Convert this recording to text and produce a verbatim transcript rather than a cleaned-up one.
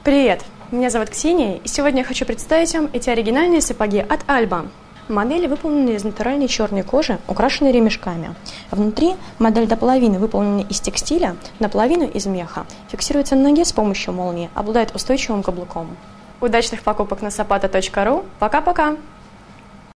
Привет, меня зовут Ксения, и сегодня я хочу представить вам эти оригинальные сапоги от Alba. Модели выполнены из натуральной черной кожи, украшенной ремешками. Внутри модель до половины выполнена из текстиля, наполовину из меха. Фиксируется на ноге с помощью молнии, обладает устойчивым каблуком. Удачных покупок на сапата точка ру. Пока-пока!